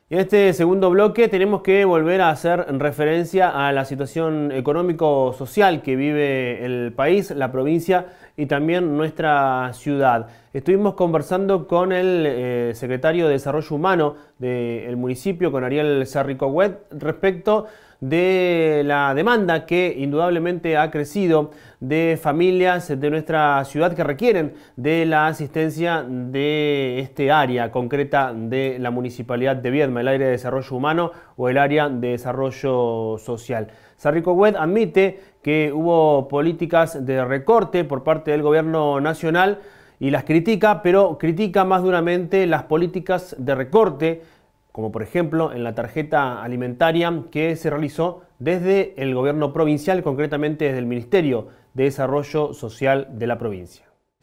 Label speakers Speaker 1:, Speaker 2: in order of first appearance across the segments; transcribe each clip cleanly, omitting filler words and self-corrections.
Speaker 1: Y en este segundo bloque tenemos que volver a hacer referencia a la situación económico-social que vive el país, la provincia y también nuestra ciudad. Estuvimos conversando con el secretario de Desarrollo Humano del municipio, con Ariel Sarricohuet, respecto de la demanda que indudablemente ha crecido de familias de nuestra ciudad que requieren de la asistencia de este área concreta de la Municipalidad de Viedma, el área de desarrollo humano o el área de desarrollo social. Sarricohuet admite que hubo políticas de recorte por parte del gobierno nacional y las critica, pero critica más duramente las políticas de recorte, como por ejemplo en la tarjeta alimentaria que se realizó desde el gobierno provincial, concretamente desde el Ministerio de Desarrollo Social de la provincia.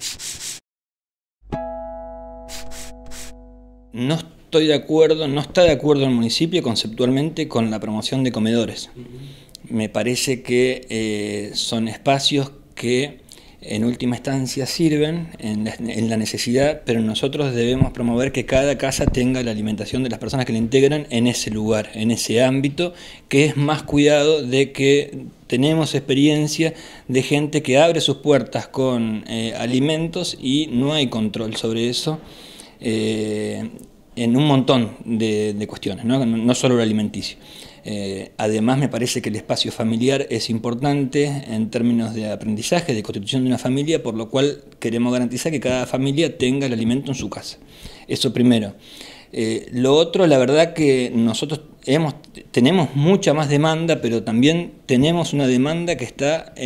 Speaker 2: No estoy de acuerdo, no está de acuerdo el municipio conceptualmente con la promoción de comedores. Me parece que son espacios que en última instancia sirven en la necesidad, pero nosotros debemos promover que cada casa tenga la alimentación de las personas que la integran en ese lugar, en ese ámbito, que es más cuidado de que tenemos experiencia de gente que abre sus puertas con alimentos y no hay control sobre eso en un montón de cuestiones, no solo el alimenticio. Además me parece que el espacio familiar es importante en términos de aprendizaje, de constitución de una familia, por lo cual queremos garantizar que cada familia tenga el alimento en su casa. Eso primero. Lo otro, la verdad que nosotros tenemos mucha más demanda, pero también tenemos una demanda que está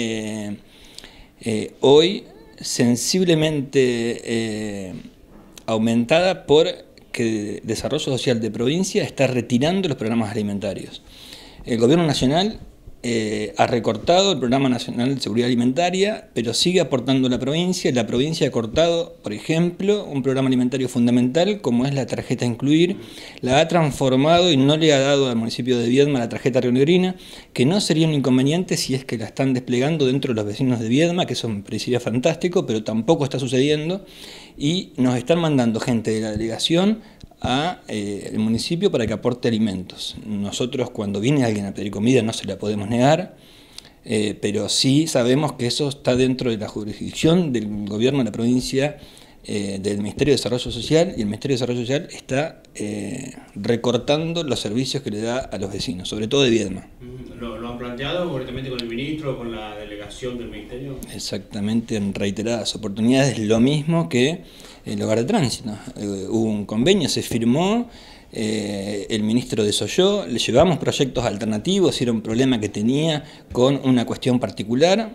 Speaker 2: hoy sensiblemente aumentada por que Desarrollo Social de Provincia está retirando los programas alimentarios. El Gobierno Nacional ha recortado el Programa Nacional de Seguridad Alimentaria, pero sigue aportando a la provincia. La provincia ha cortado, por ejemplo, un programa alimentario fundamental como es la tarjeta Incluir, la ha transformado y no le ha dado al municipio de Viedma la tarjeta rionegrina, que no sería un inconveniente si es que la están desplegando dentro de los vecinos de Viedma, que eso me parecería fantástico, pero tampoco está sucediendo, y nos están mandando gente de la delegación al municipio para que aporte alimentos. Nosotros cuando viene alguien a pedir comida no se la podemos negar, pero sí sabemos que eso está dentro de la jurisdicción del gobierno de la provincia, del Ministerio de Desarrollo Social, y el Ministerio de Desarrollo Social está recortando los servicios que le da a los vecinos, sobre todo de Viedma.
Speaker 1: ¿Lo han planteado correctamente con el ministro o con la delegación del ministerio?
Speaker 2: Exactamente, en reiteradas oportunidades, lo mismo que el hogar de tránsito. Hubo un convenio, se firmó, el ministro desoyó, le llevamos proyectos alternativos, era un problema que tenía con una cuestión particular,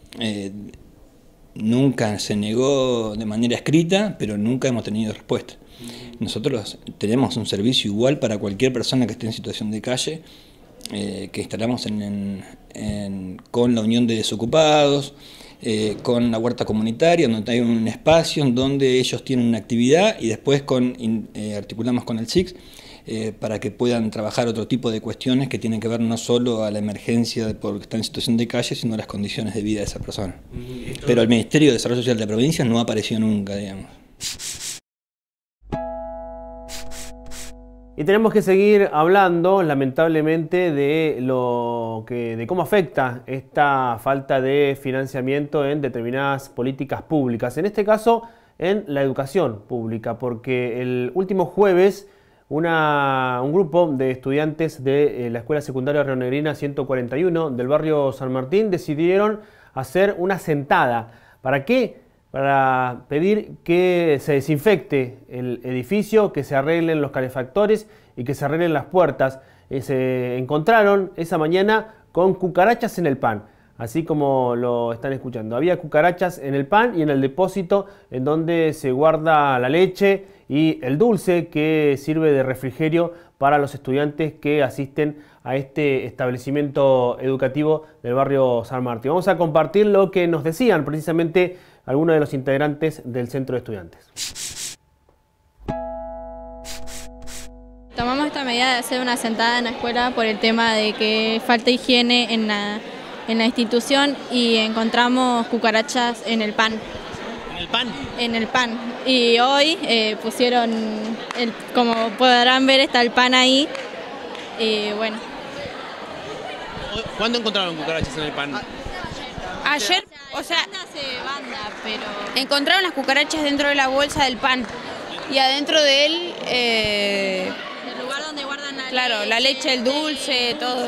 Speaker 2: nunca se negó de manera escrita, pero nunca hemos tenido respuesta. Nosotros tenemos un servicio igual para cualquier persona que esté en situación de calle, que instalamos con la Unión de Desocupados, con la huerta comunitaria, donde hay un espacio en donde ellos tienen una actividad y después articulamos con el SIX para que puedan trabajar otro tipo de cuestiones que tienen que ver no solo a la emergencia porque están en situación de calle, sino a las condiciones de vida de esa persona. Pero el Ministerio de Desarrollo Social de la provincia no apareció nunca, digamos.
Speaker 1: Y tenemos que seguir hablando, lamentablemente, de cómo afecta esta falta de financiamiento en determinadas políticas públicas. En este caso, en la educación pública, porque el último jueves un grupo de estudiantes de la Escuela Secundaria Rionegrina 141 del barrio San Martín decidieron hacer una sentada. ¿Para qué? Para pedir que se desinfecte el edificio, que se arreglen los calefactores y que se arreglen las puertas. Se encontraron esa mañana con cucarachas en el pan, así como lo están escuchando. Había cucarachas en el pan y en el depósito en donde se guarda la leche y el dulce que sirve de refrigerio para los estudiantes que asisten a este establecimiento educativo del barrio San Martín. Vamos a compartir lo que nos decían precisamente algunos de los integrantes del centro de estudiantes.
Speaker 3: Tomamos esta medida de hacer una sentada en la escuela por el tema de que falta higiene en la institución y encontramos cucarachas en el pan.
Speaker 1: el pan?
Speaker 3: En el pan. Y hoy pusieron, como podrán ver, está el pan ahí. Y bueno.
Speaker 1: ¿Cuándo encontraron cucarachas en el pan?
Speaker 4: Ayer, o sea,
Speaker 3: pero
Speaker 4: encontraron las cucarachas dentro de la bolsa del pan y adentro de él,
Speaker 3: el lugar donde guardan
Speaker 4: la leche, el dulce, todo.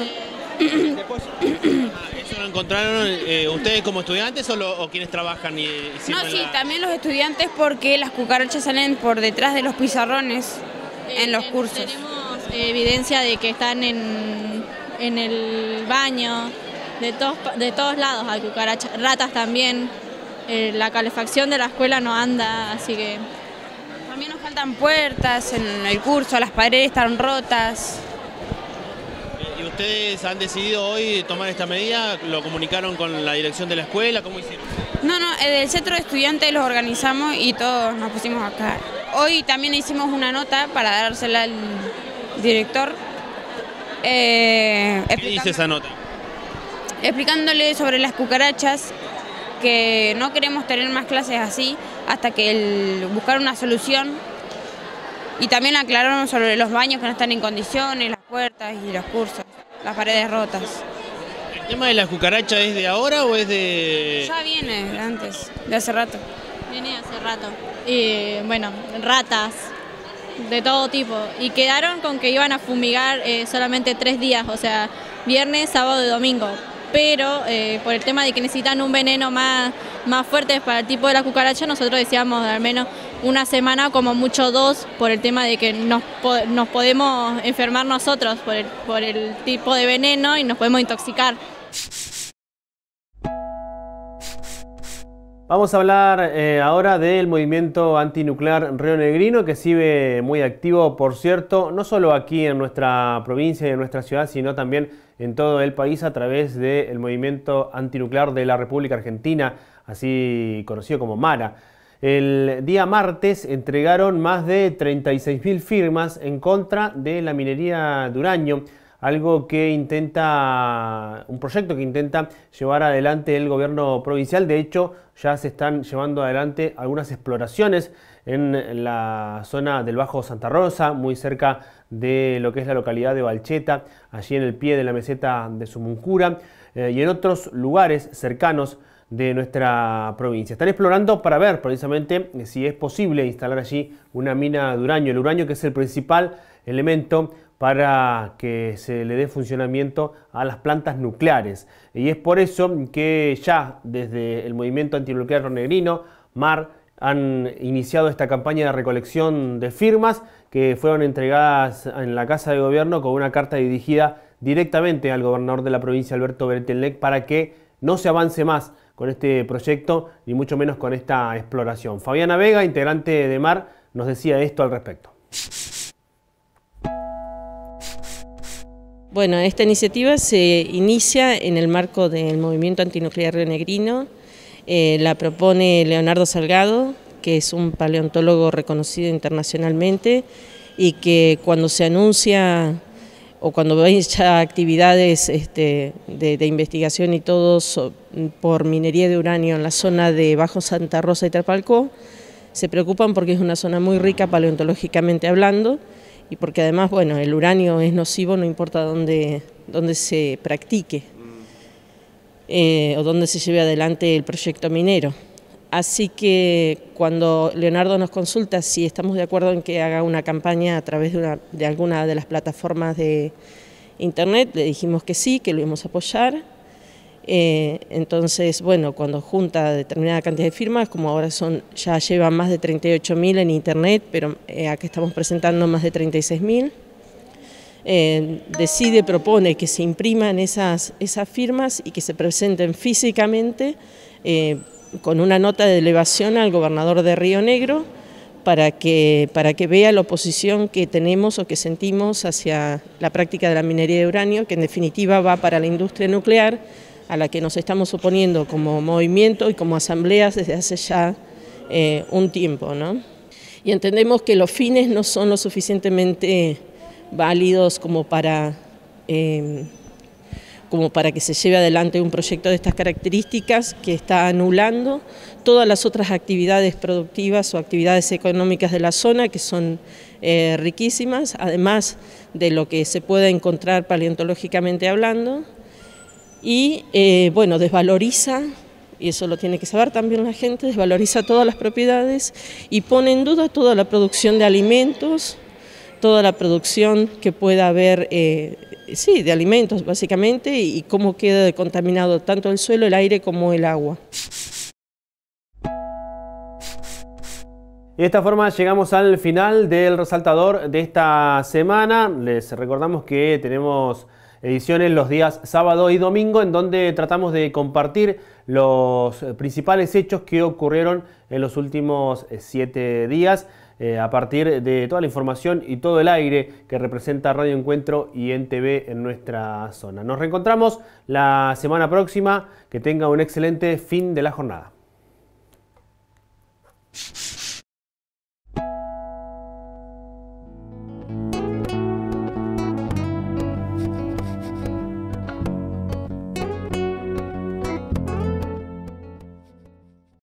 Speaker 1: ¿Eso lo encontraron ustedes como estudiantes o quienes trabajan y
Speaker 4: No, sí, también los estudiantes, porque las cucarachas salen por detrás de los pizarrones en los cursos.
Speaker 3: Tenemos evidencia de que están en el baño, de todos lados hay cucarachas, ratas también. La calefacción de la escuela no anda, así que...
Speaker 4: También nos faltan puertas en el curso, las paredes están rotas.
Speaker 1: ¿Y ustedes han decidido hoy tomar esta medida? ¿Lo comunicaron con la dirección de la escuela? ¿Cómo hicieron?
Speaker 4: No, el centro de estudiantes los organizamos y todos nos pusimos acá. Hoy también hicimos una nota para dársela al director.
Speaker 1: ¿Qué dice esa nota?
Speaker 4: Explicándole sobre las cucarachas, que no queremos tener más clases así hasta que buscar una solución, y también aclararon sobre los baños que no están en condiciones, las puertas y los cursos, las paredes rotas.
Speaker 1: ¿El tema de las cucarachas es de ahora o es de...?
Speaker 4: Ya viene de antes, de hace rato.
Speaker 3: Viene hace rato. Y bueno, ratas de todo tipo. Y quedaron con que iban a fumigar solamente 3 días, o sea, viernes, sábado y domingo. Pero por el tema de que necesitan un veneno más fuerte para el tipo de la cucaracha, nosotros decíamos al menos una semana, como mucho 2, por el tema de que nos podemos enfermar nosotros por el tipo de veneno y nos podemos intoxicar.
Speaker 1: Vamos a hablar ahora del movimiento antinuclear rionegrino, que sigue muy activo, por cierto, no solo aquí en nuestra provincia y en nuestra ciudad, sino también en todo el país a través del movimiento antinuclear de la República Argentina, así conocido como MARA. El día martes entregaron más de 36.000 firmas en contra de la minería de uranio, algo que un proyecto que intenta llevar adelante el gobierno provincial. De hecho, ya se están llevando adelante algunas exploraciones en la zona del Bajo Santa Rosa, muy cerca de lo que es la localidad de Balcheta, allí en el pie de la meseta de Sumuncura, y en otros lugares cercanos de nuestra provincia. Están explorando para ver precisamente si es posible instalar allí una mina de uranio, el uranio que es el principal elemento para que se le dé funcionamiento a las plantas nucleares. Y es por eso que ya desde el movimiento antinuclear rionegrino, MAR, han iniciado esta campaña de recolección de firmas que fueron entregadas en la Casa de Gobierno con una carta dirigida directamente al gobernador de la provincia, Alberto Beretelnec, para que no se avance más con este proyecto, ni mucho menos con esta exploración. Fabiana Vega, integrante de MAR, nos decía esto al respecto.
Speaker 5: Bueno, esta iniciativa se inicia en el marco del movimiento antinuclear rionegrino. La propone Leonardo Salgado, que es un paleontólogo reconocido internacionalmente, y que cuando se anuncia o cuando hay ya actividades de investigación y todo por minería de uranio en la zona de Bajo Santa Rosa y Trapalcó, se preocupan porque es una zona muy rica paleontológicamente hablando, y porque además, bueno, el uranio es nocivo, no importa dónde se practique o dónde se lleve adelante el proyecto minero. Así que cuando Leonardo nos consulta si estamos de acuerdo en que haga una campaña a través de alguna de las plataformas de internet, le dijimos que sí, que lo íbamos a apoyar. Entonces, bueno, cuando junta determinada cantidad de firmas, como ahora ya llevan más de 38.000 en internet, pero acá estamos presentando más de 36.000, propone que se impriman esas firmas y que se presenten físicamente con una nota de elevación al gobernador de Río Negro para que vea la oposición que tenemos o que sentimos hacia la práctica de la minería de uranio, que en definitiva va para la industria nuclear, a la que nos estamos oponiendo como movimiento y como asambleas desde hace ya un tiempo, ¿no? Y entendemos que los fines no son lo suficientemente válidos como para como para que se lleve adelante un proyecto de estas características, que está anulando todas las otras actividades productivas o actividades económicas de la zona, que son riquísimas, además de lo que se puede encontrar paleontológicamente hablando, y bueno, desvaloriza, y eso lo tiene que saber también la gente, desvaloriza todas las propiedades y pone en duda toda la producción de alimentos, toda la producción que pueda haber, sí, de alimentos básicamente, y cómo queda contaminado tanto el suelo, el aire como el agua.
Speaker 1: Y de esta forma llegamos al final del resaltador de esta semana. Les recordamos que tenemos ediciones los días sábado y domingo, en donde tratamos de compartir los principales hechos que ocurrieron en los últimos 7 días, a partir de toda la información y todo el aire que representa Radio Encuentro y NTV en nuestra zona. Nos reencontramos la semana próxima. Que tenga un excelente fin de la jornada.